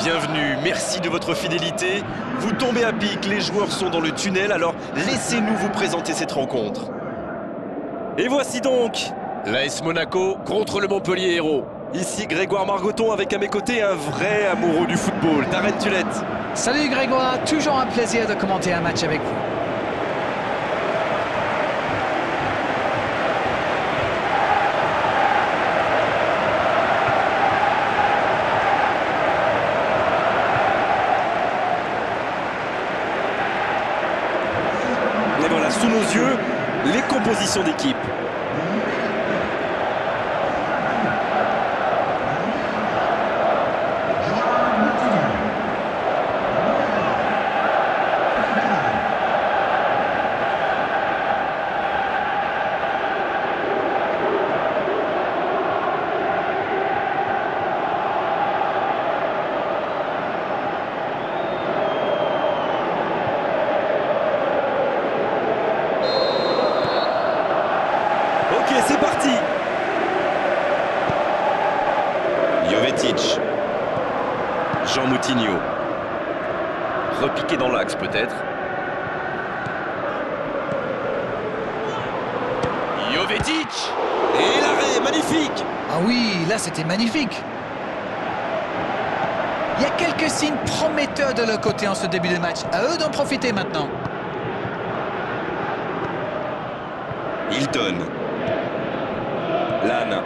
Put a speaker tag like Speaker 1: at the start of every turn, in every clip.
Speaker 1: Bienvenue, merci de votre fidélité. Vous tombez à pic, les joueurs sont dans le tunnel, alors laissez-nous vous présenter cette rencontre. Et voici donc l'AS Monaco contre le Montpellier Hérault. Ici Grégoire Margoton avec à mes côtés un vrai amoureux du football, Darren Tulette.
Speaker 2: Salut Grégoire, toujours un plaisir de commenter un match avec vous.
Speaker 1: Et voilà, sous nos yeux, les compositions d'équipe. Ok, c'est parti. Jovetic. Jean Moutinho. Repiqué dans l'axe peut-être. Jovetic. Et l'arrêt, magnifique.
Speaker 2: Ah oui, là c'était magnifique. Il y a quelques signes prometteurs de leur côté en ce début de match. À eux d'en profiter maintenant.
Speaker 1: Hilton. Lannes.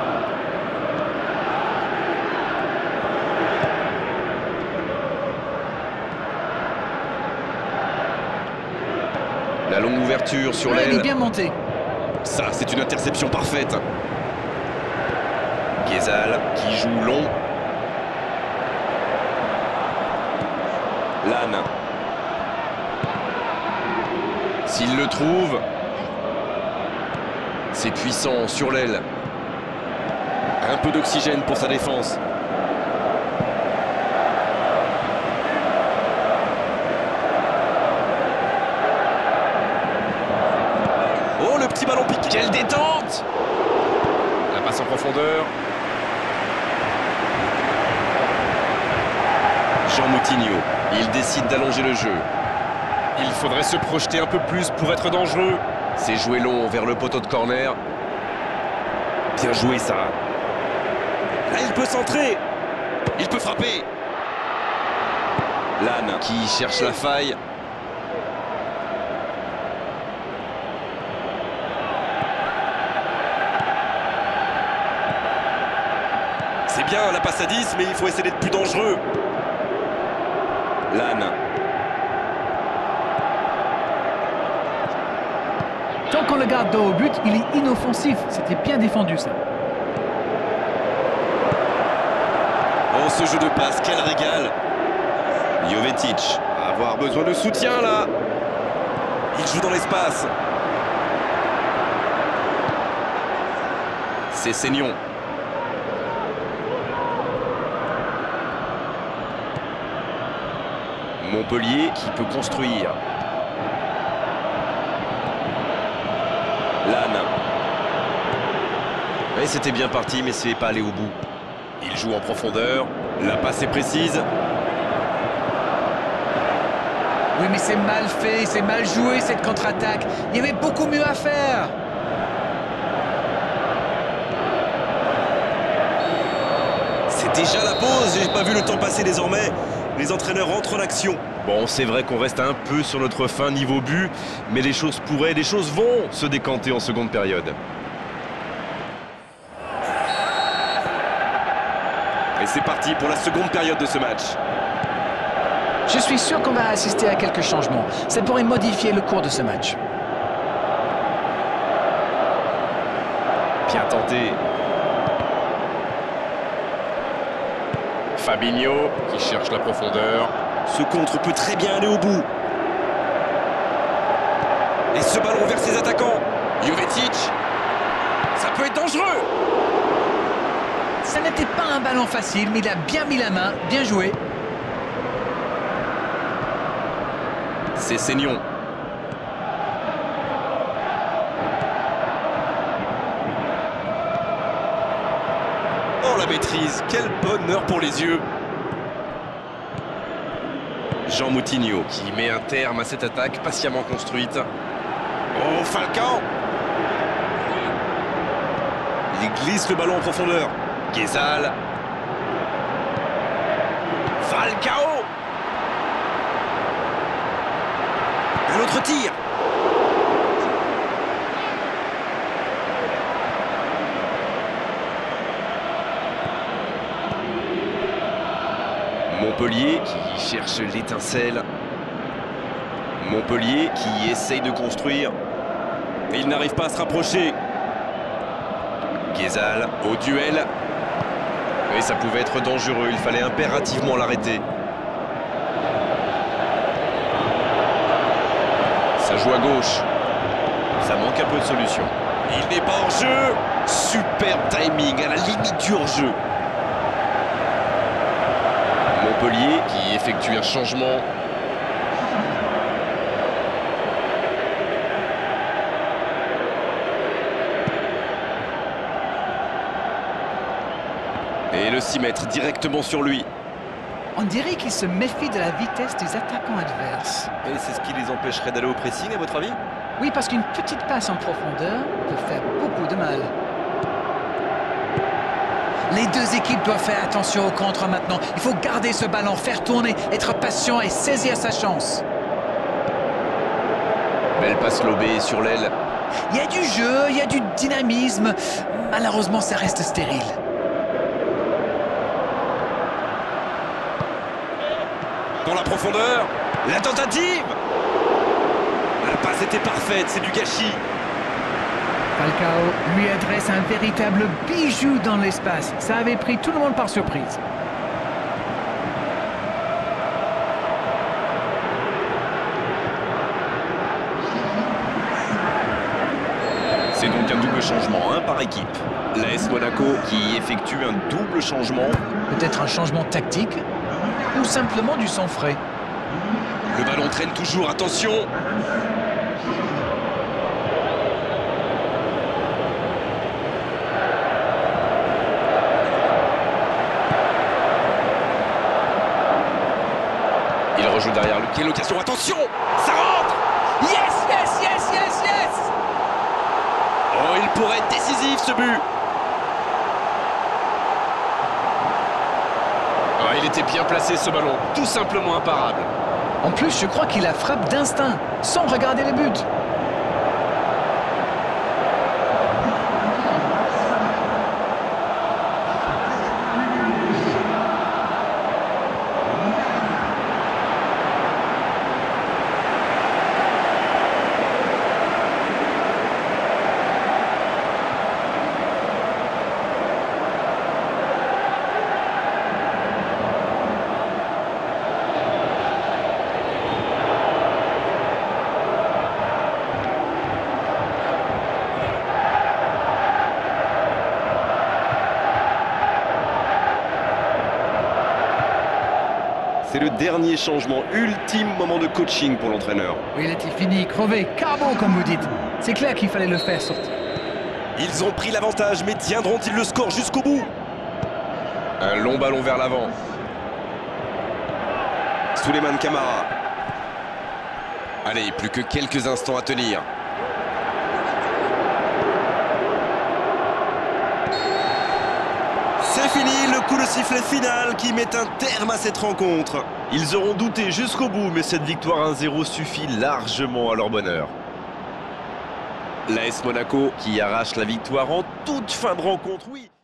Speaker 1: La longue ouverture sur
Speaker 2: Ouais, il est
Speaker 1: l'aile.
Speaker 2: bien monté.
Speaker 1: Ça, c'est une interception parfaite. Guézal qui joue long. Lannes. S'il le trouve, c'est puissant sur l'aile. Un peu d'oxygène pour sa défense. Oh, le petit ballon piqué. Quelle détente! La passe en profondeur. Jean Moutinho. Il décide d'allonger le jeu. Il faudrait se projeter un peu plus pour être dangereux. C'est joué long vers le poteau de corner. Bien joué ça. Là, il peut centrer. Il peut frapper. Lannes qui cherche la faille. C'est bien la passe à 10, mais il faut essayer d'être plus dangereux. Lannes.
Speaker 2: Tant qu'on le garde dos au but, il est inoffensif. C'était bien défendu ça.
Speaker 1: Oh, ce jeu de passe, quel régal. Jovetic va avoir besoin de soutien là. Il joue dans l'espace. C'est Seignon. Montpellier qui peut construire. Lannes. Oui, c'était bien parti, mais c'est pas allé au bout. Il joue en profondeur. La passe est précise.
Speaker 2: Oui, mais c'est mal fait, c'est mal joué cette contre-attaque. Il y avait beaucoup mieux à faire.
Speaker 1: C'est déjà la pause. J'ai pas vu le temps passer désormais. Les entraîneurs rentrent en action. Bon, c'est vrai qu'on reste un peu sur notre fin niveau but, mais les choses pourraient, les choses vont se décanter en seconde période. Et c'est parti pour la seconde période de ce match.
Speaker 2: Je suis sûr qu'on va assister à quelques changements. Ça pourrait modifier le cours de ce match.
Speaker 1: Bien tenté. Fabinho qui cherche la profondeur. Ce contre peut très bien aller au bout. Et ce ballon vers ses attaquants. Jovetic. Ça peut être dangereux.
Speaker 2: Ça n'était pas un ballon facile, mais il a bien mis la main, bien joué.
Speaker 1: C'est Seignon. Oh la maîtrise, quel bonheur pour les yeux. Jean Moutinho qui met un terme à cette attaque patiemment construite. Oh, Falcao! Il glisse le ballon en profondeur. Guézal. Falcao! Un autre tir. Montpellier qui cherche l'étincelle. Montpellier qui essaye de construire. Et il n'arrive pas à se rapprocher. Guézal au duel. Et ça pouvait être dangereux, il fallait impérativement l'arrêter. Ça joue à gauche. Ça manque un peu de solution. Il n'est pas hors jeu. Superbe timing, à la limite du hors jeu. Montpellier qui effectue un changement. Et le 6 mètres directement sur lui.
Speaker 2: On dirait qu'il se méfie de la vitesse des attaquants adverses.
Speaker 1: Et c'est ce qui les empêcherait d'aller au pressing, à votre avis?
Speaker 2: Oui, parce qu'une petite passe en profondeur peut faire beaucoup de mal. Les deux équipes doivent faire attention au contre maintenant. Il faut garder ce ballon, faire tourner, être patient et saisir sa chance.
Speaker 1: Belle passe lobée sur l'aile.
Speaker 2: Il y a du jeu, il y a du dynamisme. Malheureusement, ça reste stérile.
Speaker 1: Dans la profondeur, la tentative. La passe était parfaite, c'est du gâchis.
Speaker 2: Falcao lui adresse un véritable bijou dans l'espace. Ça avait pris tout le monde par surprise.
Speaker 1: C'est donc un double changement, un par équipe. L'AS Monaco qui effectue un double changement.
Speaker 2: Peut-être un changement tactique ou simplement du sang frais.
Speaker 1: Le ballon traîne toujours, attention. Il rejoue derrière lui. Quelle occasion, attention. Ça rentre.
Speaker 2: Yes, yes, yes, yes, yes.
Speaker 1: Oh, il pourrait être décisif ce but. Ah, il était bien placé ce ballon, tout simplement imparable.
Speaker 2: En plus, je crois qu'il la frappe d'instinct, sans regarder les buts.
Speaker 1: C'est le dernier changement, ultime moment de coaching pour l'entraîneur.
Speaker 2: Oui, il était fini, crevé, carbo comme vous dites. C'est clair qu'il fallait le faire sortir.
Speaker 1: Ils ont pris l'avantage, mais tiendront-ils le score jusqu'au bout? Un long ballon vers l'avant. Souleymane Camara. Allez, plus que quelques instants à tenir. C'est fini, le coup de sifflet final qui met un terme à cette rencontre. Ils auront douté jusqu'au bout, mais cette victoire 1-0 suffit largement à leur bonheur. L'AS Monaco qui arrache la victoire en toute fin de rencontre, oui.